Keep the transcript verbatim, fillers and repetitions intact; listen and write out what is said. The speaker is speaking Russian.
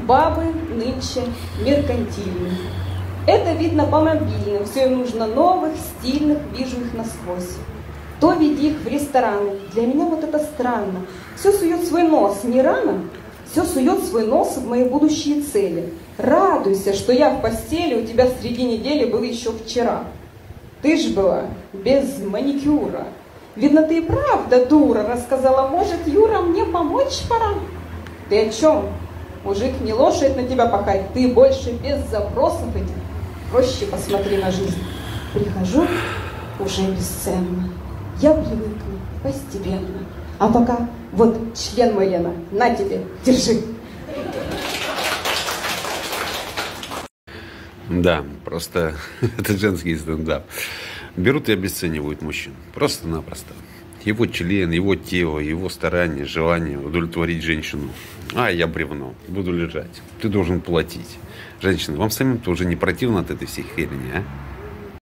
Бабы нынче меркантильны. Это видно по мобильным. Все им нужно новых, стильных, вижу их насквозь. То веди их в рестораны. Для меня вот это странно. Все сует свой нос. Не рано? Все сует свой нос в мои будущие цели. Радуйся, что я в постели у тебя среди недели был еще вчера. Ты ж была без маникюра. Видно, ты и правда дура. Рассказала, может, Юра, мне помочь пора? Ты о чем? Мужик не лошадь на тебя пахать. Ты больше без запросов этих. Проще посмотри на жизнь. Прихожу уже бесценно. Я привыкну постепенно. А пока вот член мой, Лена, на тебе, держи. Да, просто это женский стендап. Берут и обесценивают мужчин. Просто-напросто. Его член, его тело, его старание, желание удовлетворить женщину. А, я бревно, буду лежать. Ты должен платить. Женщина, вам самим-то уже не противно от этой всей херни, а?